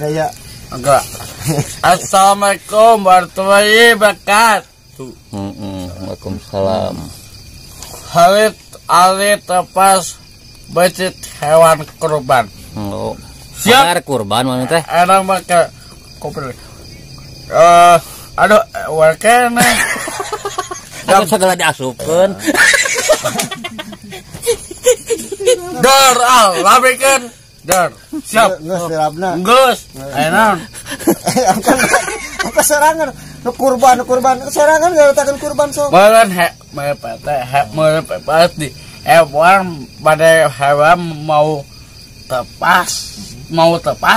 ya. Enggak. Assalamualaikum warahmatullahi wabarakatuh. Waalaikumsalam. Alit tepas becit hewan kurban. Oh. Siap Kurban mana teh? enak make koper. Aduh wakene. Aku segala diasupkeun. Dar labikeun. Dar. Siap. Geus dirabna. Geus. Enak. Apa serangan? Nu kurban serangan garetakeun kurban sok. Meureun mepet di hewan pada hewan mau tepas. Mau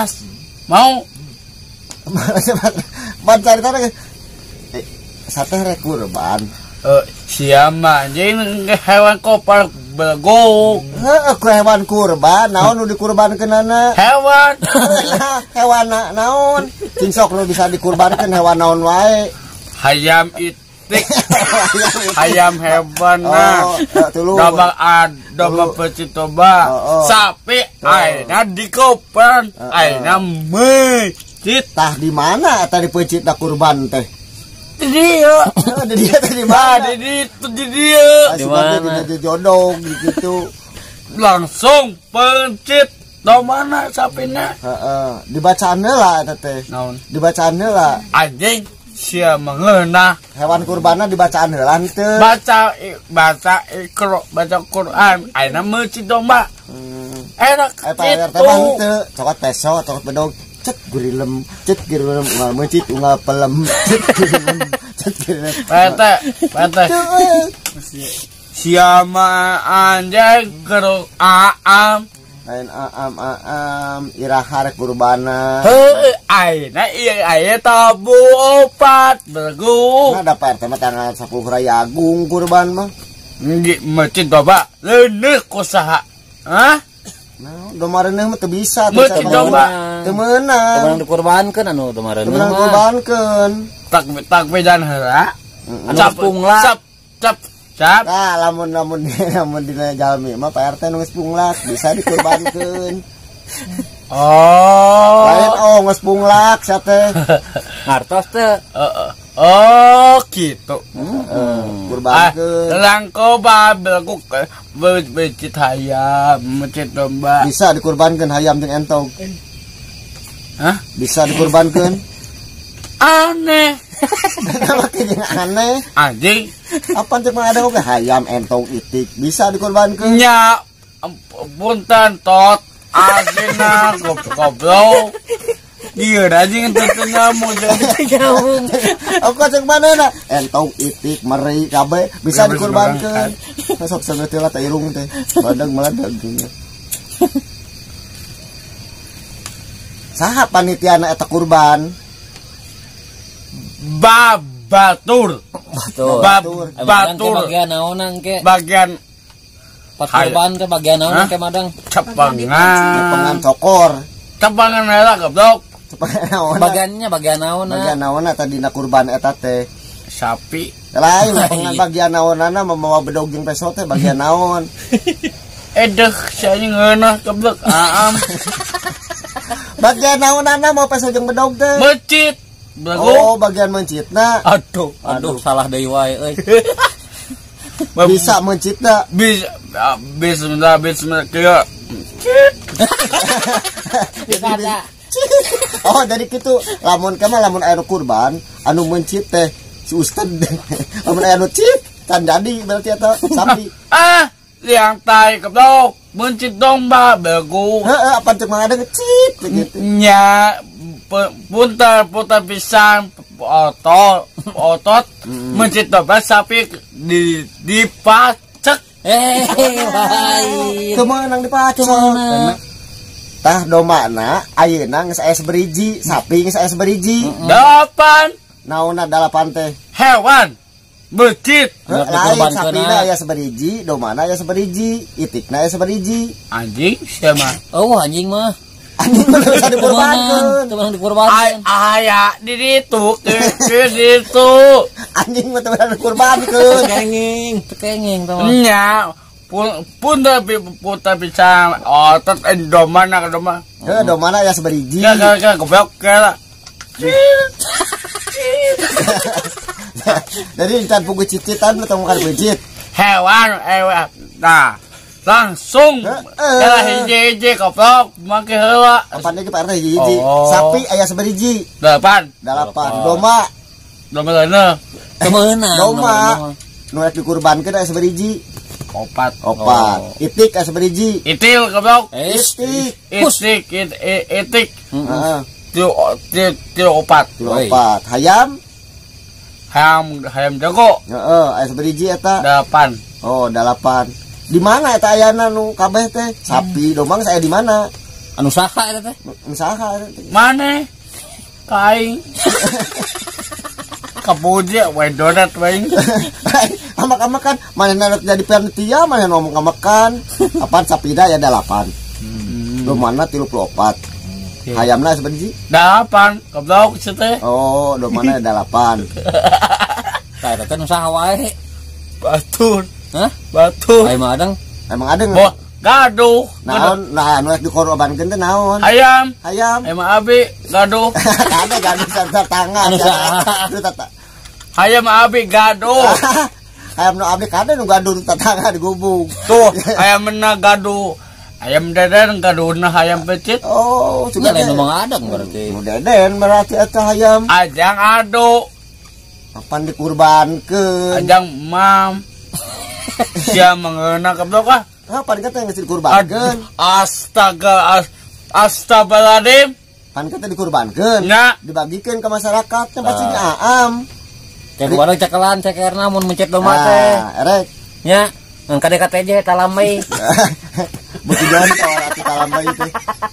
Ban carita sate rek kurban. siapa anjing hewan kopar bego Heeh, ku hewan kurban, naon nu dikurbankeunana? hewan Hewan naon? Cing sok nu bisa dikurbankeun hewan naon wae. hayam itik hayam hewan tuluy. domba pecitoba sapi aina dikopan aina mecit Tah di mana eta dipeucitna kurban teh? di dia Di dia teh di mana? di dia Di mana? Di jodong gitu. langsung pencit do mana sapina Heeh, dibacaan heula eta teh. naon Dibacaan heula. anjing sia mengeunah Hewan kurbanna dibacaan heula henteu. baca Quran aina meucit domba enak Pak RT mah henteu, cokot peso, cokot bedog. Cet gurilem unggal mencit unggal pelem. Cet gurilem. Pete siapa anjing keruk aam Lain aam iraha rek kurbana. aina iya aya tabu opat bergu Nah ada Pak RT mah tanggal 10 Raya Agung kurban mah. mecit domba leuneuh kusaha hah Nah, domareuneuh mah teu bisa Mencit domba. Teu meunang. Teman dikurbankeun anu kemarin. Teu meunang kurbankeun. tak bedan heula Anu punglak. cap Nah, lamun dina jalmi mah Pak RT nu geus punglak bisa dikurbankeun. Lain geus punglak sia teh. Ngartos teh. oh gitu Kurbankeun. langko babel becit hayam mecit domba Bisa dikurbankeun hayam jeung entong. hah Bisa dikurbankeun. aneh Kenapa jeung aneh? anjing Apa cek mah ada oge hayam entong itik bisa dikurbankeun. nya punten tot asina goblok iya anjing teu nyamuk Nyamuk. Aku cek manehna entong itik meri kabeh bisa dikurbankeun. Sok saeutik lah teh irung teh. Badag meledag geunya. Saha panitiana eta kurban? batur Batur. Bagian naonan ke? bagian Pas kurban ke bagian naonan ke madang? Pengan cokor. cepangan heula goblok Bagian naonan. Bagian naonna tadi dina kurban eta teh. sapi Lain pengan bagian naonana mamawa bedog jeung peso teh bagian naon. edeh saya ngeunah goblok aam Bagian naonana mau peso jeung bedog teh. mecit bego Oh, bagian mencitna. Aduh salah deui wae euy. Bisa mencitna. bismillah kieu Oh, jadi kitu. Lamun aya nu kurban, anu mencit teh si ustad. Lamun aya nu cit, can jadi berarti eta sapi. liang tai goblok mencit domba bego Heeh, apa cek mah ada ngecit begitu. nya punter pisang otot mencit domba sapi dipacek Wai. Teu meunang dipacok. Tah domana ayeuna geus aya saberiji, sapi geus aya saberiji. 8 Naonna 8 teh. hewan becit Lain sapina aya saberiji, domana aya saberiji, itikna aya saberiji. anjing siapa Oh anjing mah. Anjing mah bisa dikurbankeun. Teman dikurbankeun. aya di ditu Anjing mah teu bisa dikurbankeun. Tekenging teman. nya pun tapi bisa otot domana doma. Domana ya seberiji. Kagak goblok kala. Jadi encan pugu cicitan atau makan pijit. Hewan. Nah, langsung kala hiji goblok make heula. Apaan lagi Pak RT hiji. Sapi aya seberiji. 8. Doma Domana. Kemeunang. Doma. Nu rek dikurbankeun aya seberiji. 4. Itik aya seberiji. Itil goblok. Itik. Itik. Heeh. Tio 4. Hayam jago. Heeh, aya seberiji eta. 8. 8. Di mana eta ayana nu kabeh teh? Sapi, domang saya di mana? Anu saha eta teh? Saha? Mana? Kain. Kapuji we donat we. Amak-amak kan mana nak jadi panitia, mana ngomong amakan. Apaan sapida ya 8. Domana 34. Hayamna seberiji? 8. Goblok situ teh. Domana 8. Tah eta teh nu saha wae? Batur. Hah? Batur. Aya mah adang. Emang ada Wah, gaduh. Naon, nu rek dikorbankeun teh naon? Ayam. Emang Abi gaduh. ada gaduh tangan. Anu saha? Hayam Abi gaduh. Hayam nu abdi kada nu gaduh tatangga di gubung. Tuh, ayam na gaduh. Ayam deden gaduhna hayam pecit. Sudah lain ngomong adang berarti. Nu deden berarti eta hayam. Ajang ado. Kapan dikurbankeun? Ajang mam. Sia mengeuna goblok ah. Pan kata yang geus dikurbankeun. Astagfirullahaladzim. Pan kata dikurbankeun. Nya. Dibagikeun ke masyarakat teh pasti aam. Cek bareng cekelan cekerna mun mencet domba teh. Erek. Nya, ngan KDKTJ talamai. Beuki jalan kawal ati talambai teh.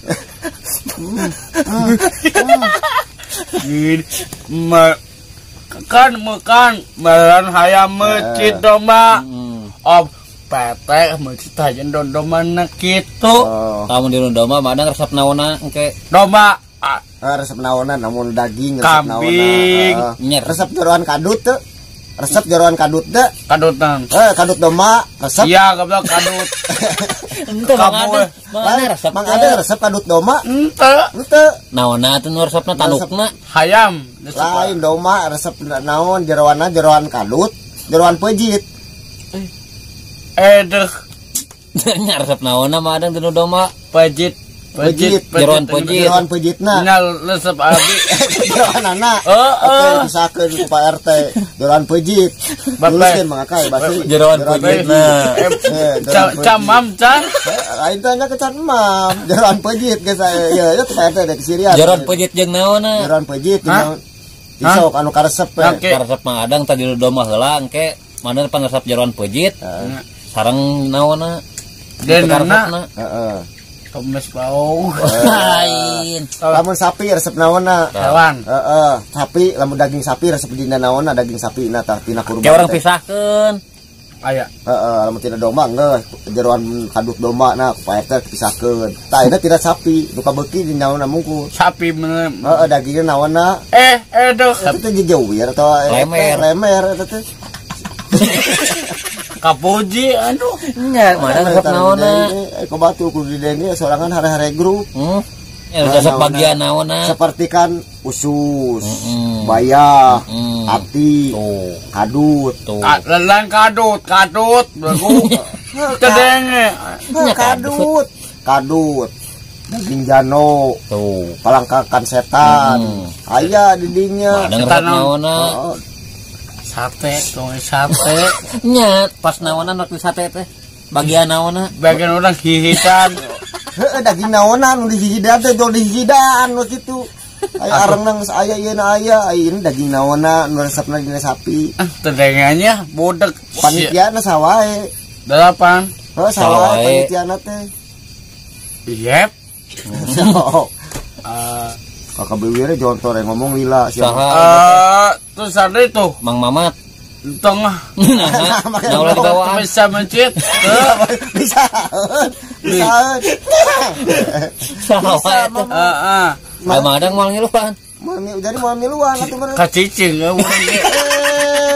Kan meran hayam mecit domba. Petek mecit aja domba kitu. Kamu di domba mah ada resep naonna engke. Domba Resep naonan namun daging resep kambing. Resep jeroan kadut teh. Resep jeroan kadut teh. Kadutan. Kadut domba resep. Iya goblok kadut. Ente Mang ada resep kadut domba? Ente. Naonna teh nu resepna tandukna. Hayam. Lain domba resep naon jeroanna jeroan kadut, jeroan pejit. Deh. Nya resep naonna mah ada teh domba. Pejit. Jeroan pejit. Jeroan pejitna. Nal resep abi. Jeroanana. Oke, misalkeun ku Pak RT, jeroan pejit. Tuliskeun mangakai basa jeroan pejitna. Camam can. Lain teh nya kecan mam, jeroan pejit geus ya Pak RT dek sirian. Jeroan pejit jeung naonna? Jeroan pejit jeung isok anu karesep. Karesep mah adang tadi domba heula engke mana panresep jeroan pejit. Sareng naonna? Denana. Heeh. Komes bau. Lain. Lamun sapi resep naonna? Hewan. Sapi lamun daging sapi resep dina naonna daging sapi na tah tina kurban. Kayak orang pisahkeun. Aya. Lamun tina domba geus jeroan kadut domba na ku Pak RT pisahkeun. Tah eta tidak sapi, nu kabeuki di naonna mungku. Sapi dagingna naonna? Doh. Eta teh jejeuwir atau lemer eta teh. Kapuji anu nya mana resep naonna? Ku batu ku di deni sorangan hare-hare grup. Resep bagian naonna? Seperti kan usus, bayah, hati, kadut. Lelang kadut bego. Tedenge. Kadut. Daging jano. Palangkakan setan. Aya di dinya. Ada resep naonna? Sate. Nya pas naonna waktu sate teh bagian naonna? Bagian orang hihitan. Daging naonna nu dihijidan teh do dihijidan we kitu. Aya arenang aya ieu na aya ini daging naonna nu resepna dina sapi. Tedenganya bodeg. Panitiana sawae. 8. Sawae panitiana teh. Yep. Kakak bewire jontor yang ngomong lila siapa? Terus ada itu Mang Mamat tengah. Nah, ulah dibawa bisa mencit. Bisa. Saha itu? Heeh. Madang mal ngiluan. Jadi mau miluan atuh bener. Kacicing urang ge.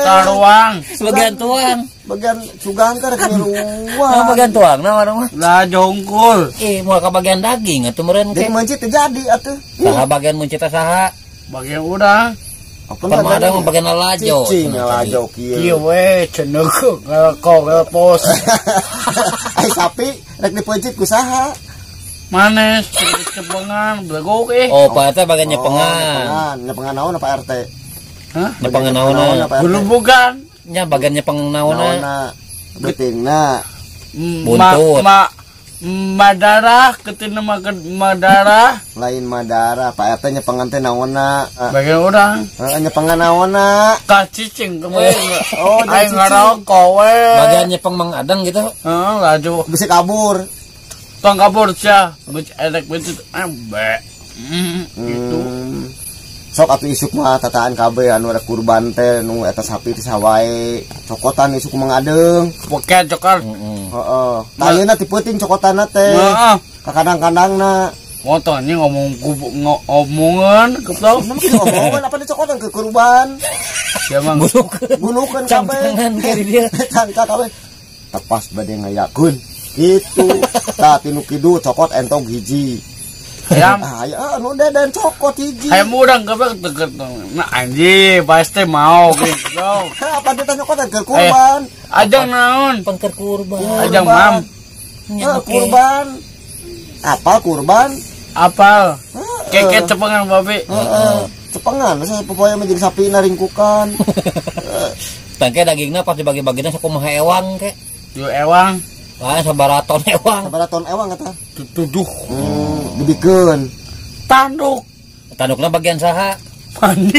taruang. Bagian tuang. Bagian sugang kan rek Oh, nyeruang. bagian tuang nah orang mah. Lah jongkol. Moal ka bagian daging atuh meureun Jadi ke. mencit terjadi atuh. Saha bagian muncit teh saha? Bagian urang. Apa Permada mah bagian lalajo. cicing lalajo kieu. Ieu we cendeuk ngelko Ai sapi rek dipencit ku saha? manes cepengan bego Oh, Pak RT bagian nyepengan. Nyepengan naon Pak RT? Hah? Nyepengan naonna. Belum bukan. Nya bagian nyepeng naonna. Naonna betingna. Buntut. Madarah ketina madarah Lain Madara, Pak RT nyepengan teh naonna? bagian urang. Nyepengan naonna? Kacicing kemarin. Oh, Aing ngarokok we. Bagian nyepeng Mang Adang gitu. Heeh, laju. Bisa kabur. Tong kabur sia, edek beut ambe. Gitu. Sok atuh isuk mah tataan kabeh anu rek kurban teh nu eta sapi teh sawae. Cokotan isuk Mang Adeng. Poke cokal. Heeh. Tah ayeuna ti peuting cokotanna teh. Heeh. Ka kadang-kadangna. Motonya ngomongan keplok. Nama kita ngomongan apa di cokotan ke kurban. Sia mang Gunukeun kabeh. Cangcangan ke dia. Cangka kabeh. Tepas bade ngayakeun. Gitu. Tah tinu kidu cokot entong hiji. ayam. Ya anu dan cokot hiji. Ayam urang keplok deket. Nah anjing pasti mau gitu. Apa kita nyokotan ke kurban? Ajang naon? Pengker kurban. Ajang mam. Kurban. Apal kurban? Apal. Keket cepengan babe. Cepengan saya pokoknya menjadi sapi naringkukan. Tangke dagingna pas dibagi-bagina sakumaha ewang ke. Yo ewang Lain sabaraton ewang. Sabaraha ton ewang eta? tuduh Dibikeun. tanduk Tandukna bagian saha? mandi.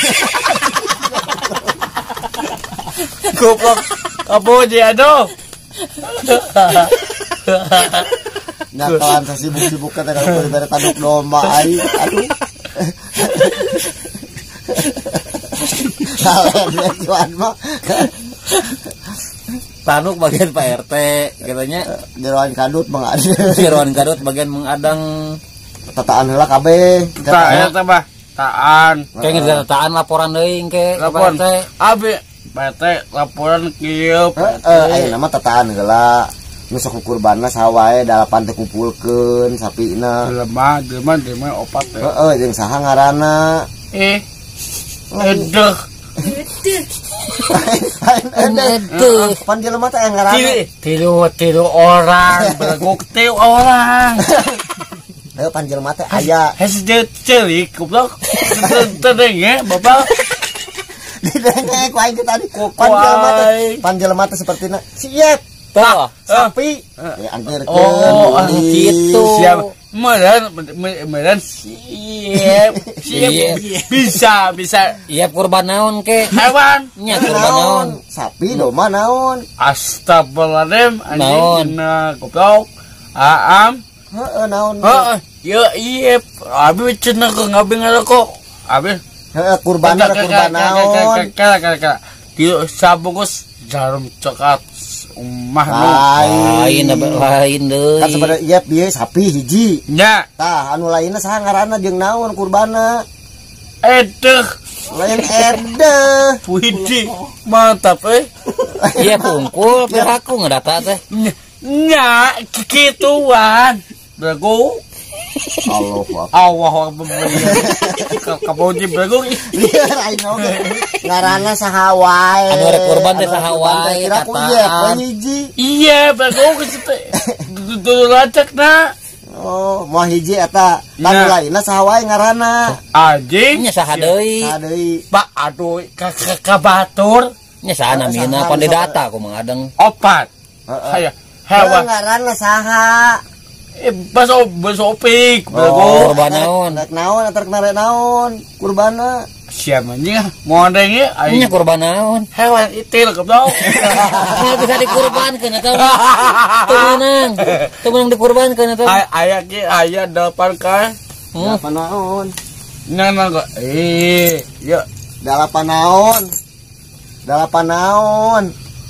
Goblok. Apa aja aduh. Nyakalan sa sibuk-sibuk kata kalau dibere tanduk domba ai. Aduh. Salah juan mah. Tanduk bagian Pak RT katanya. Jeroan kadut Mang Adeng. Jeroan Garut bagian Mang Adang. Tataan heula kabeh. Tak ya tambah. Taan. Kayak ngetataan laporan deui ke Laporan. Pak RT. Abi PT laporan kieu. Ayeuna mah tataan heula. Nu sok kurbanna sawae dalapan teh kumpulkeun sapina. Lemah opat ya. Jeung saha ngaranna? Edeh. Pan jelema teh ngaranna. Tilu orang, berguk tilu orang. Ayo pan jelema teh aya. Hesde celik goblok. Tedeng ya, Bapak. Didengek ku aing tadi. Kuai. Pan jelema teh sapertina siep. Tah, Sapi. Ya angkeurkeun. Oh, gitu. Siap. Medan siap. Bisa. iya kurban naon ke? Hewan. Nya kurban naon? Sapi domba naon? Astagfirullahaladzim. Naon? Anjing goblok. Aam. Heeh naon? Ya iya. Abi cenah ke ngabi ngarokok. Abi. Heeh kurban naon? Kala. Di sabungkus jarum coklat umah nu. Lain deui. Kan sebenarnya iya bieu sapi hiji. Nya. Tah anu lainna saha ngaranna jeung naon kurbanna? Edeh. Lain edeh. Widih. Mantap Iya pungkul piraku ngedata teh. Nya kituan. Bego. Allah kaboji bego. Lieur aing oge. Ngaranna saha wae. Anu rek kurban teh saha wae Kira ku kataan. iya hiji. Iya bego kitu. Dudu lacakna. Oh, moal hiji eta. Kan Nah. lainna saha wae ngaranna? Anjing. Nya saha deui? Saha deui? Pak aduh ka batur Nya saha namina pan didata ku Mang Adang. opat. Heeh. Aya hewan. Ngaranna saha? Basopik Oh, bego. kurban naon? Rek naon eta rek narek naon? Kurbanna. Siap anjing mondeng Nya aing kurban naon? hewan itil goblok. Nah, bisa dikurbankeun eta. Teu menang dikurbankeun eta. Aya ki aya 8 kan. Apa naon? Nana kok. Ya Dalapan naon?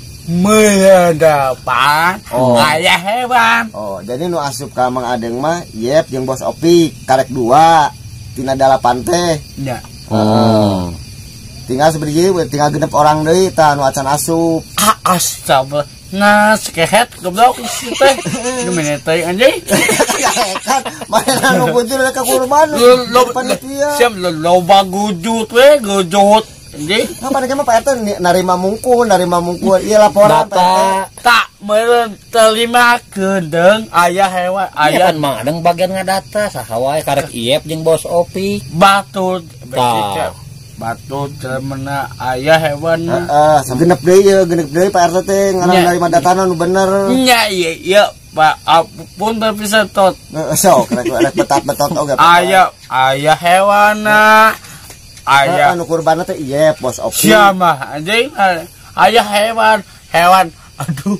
mendapat Oh. aya hewan. Oh, jadi nu asup ka Mang Adeng mah Yep jeung Bos Opik karek 2 tina 8 teh. Ya. Oh. tinggal sebiji tinggal genep orang deui tah anu acan asup. Astaga. Nah, sekehet goblok teh. Gimana teh anjing? Ya kan, mana anu bujur ka kurban. Lo panitia. Siap lo bagujut we, gujut. Anjing. Apa mah Pak RT narima mungkul. Ieu laporan data Tak meureun terima keundeng aya hewan aya aya kan mang adeng bagian ngadata saha wae karek iep jeung bos Opi. batu Tah. batu termena aya hewan. Heeh, genep deui Pak RT teh ngaran narima datana nu bener. Nya iya Pak apun tapi setot. Sok rek betat-betot oge. Aya hewana. Aya anu kurban teh ieu bos Opi. siapa anjing aya hewan aduh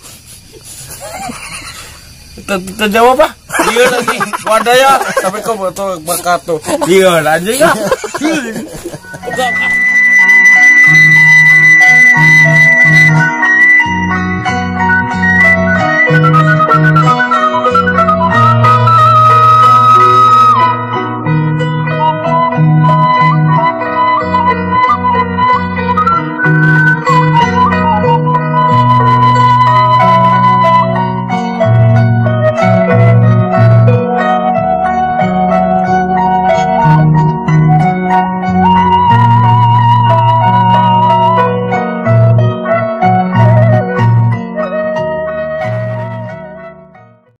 terjawab apa iya lagi wadaya tapi kok betul berkatu iya anjing ah